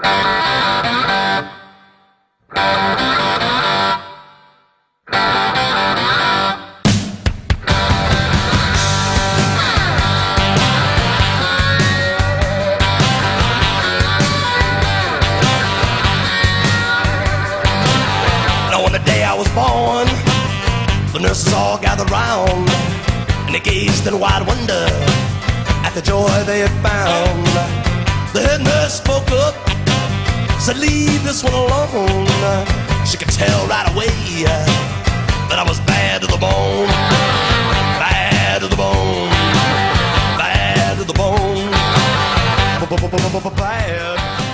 On the day I was born, the nurses all gathered round, and they gazed in wide wonder at the joy they had found. The head nurse spoke up, said, "Leave this one alone." She could tell right away that I was bad to the bone, bad to the bone, bad to the bone, bad.